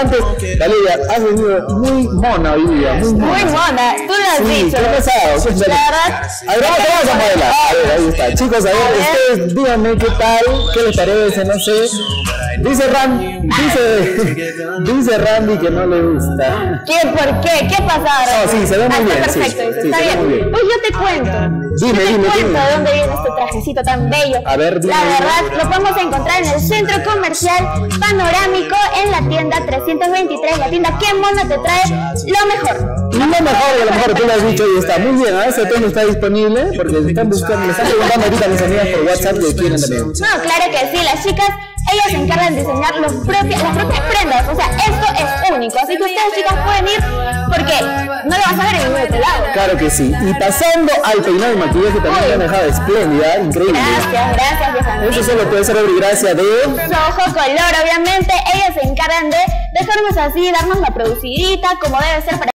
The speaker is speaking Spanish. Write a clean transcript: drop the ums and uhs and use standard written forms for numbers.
antes, Valeria, has venido muy mona hoy día, muy mona. Muy mona, tú lo has dicho. ¿Qué ha pasado? La verdad. A ver, vamos a modelar. A ver, ahí está. Chicos, a ver, ustedes díganme qué tal, qué les parece, no sé. Dice Randy que no le gusta. ¿Qué? ¿Por qué? ¿Qué pasa ahora? No, sí, se ve muy bien. Está perfecto, sí, dice, sí, está bien. Pues yo te cuento. Dime. De dónde viene este trajecito tan bello. A ver, dime. La verdad, lo podemos encontrar en el centro comercial panorámico en la tienda 323. La tienda Qué Mono te trae lo mejor. Lo mejor, a lo mejor tú lo has dicho y está muy bien. A ese tema está disponible porque me están preguntando ahorita mis amigas por WhatsApp que quieren también. No, claro que sí, las chicas, ellas se encargan de diseñar las propias prendas. O sea, esto es único. Así que ustedes, chicas, pueden ir porque no lo vas a ver en ningún otro lado. Claro que sí. Y pasando al peinado y maquillaje también me han dejado espléndida, increíble. Gracias, vieja. Eso solo puede ser obra y gracia de Soho Color, obviamente. Ellas se encargan de dejarnos así, darnos la producidita como debe ser para